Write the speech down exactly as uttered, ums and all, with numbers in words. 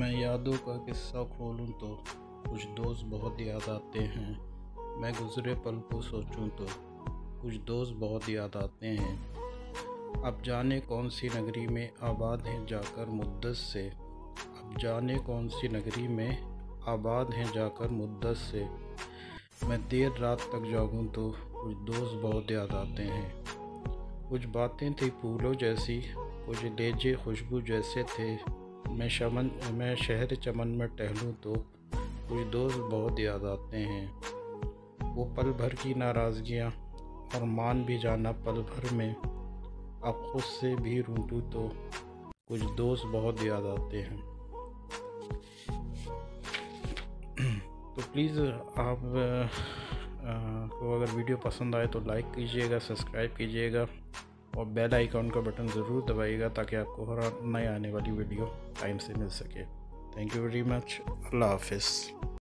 मैं यादों का किस्सा खोलूं तो कुछ दोस्त बहुत याद आते हैं। मैं गुज़रे पल को सोचूं तो कुछ दोस्त बहुत याद आते हैं। अब जाने कौन सी नगरी में आबाद हैं जाकर मुद्दत से। अब जाने कौन सी नगरी में आबाद हैं जाकर मुद्दत से। मैं देर रात तक जागूं तो कुछ दोस्त बहुत याद आते हैं। कुछ बातें थी फूलों जैसी, कुछ लेजे खुशबू जैसे थे। मैं शमन मैं शहर चमन में टहलूं तो कुछ दोस्त बहुत याद आते हैं। वो पल भर की नाराज़गियाँ और मान भी जाना पल भर में। अब खुद से भी रूठूं तो कुछ दोस्त बहुत याद आते हैं। तो प्लीज़ आप आ, को अगर वीडियो पसंद आए तो लाइक कीजिएगा, सब्सक्राइब कीजिएगा और बेल आइकॉन का बटन ज़रूर दबाइएगा ताकि आपको हर नई आने वाली वीडियो टाइम से मिल सके। Thank you very much. अल्लाह हाफिज़।